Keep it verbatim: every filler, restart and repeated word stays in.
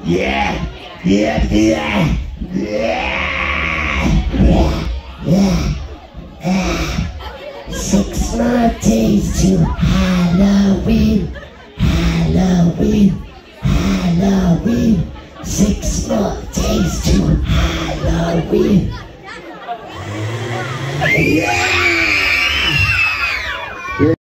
Yeah, yeah, yeah, yeah, yeah, yeah. Six more days to Halloween, Halloween, Halloween. Six more days to Halloween. Yeah!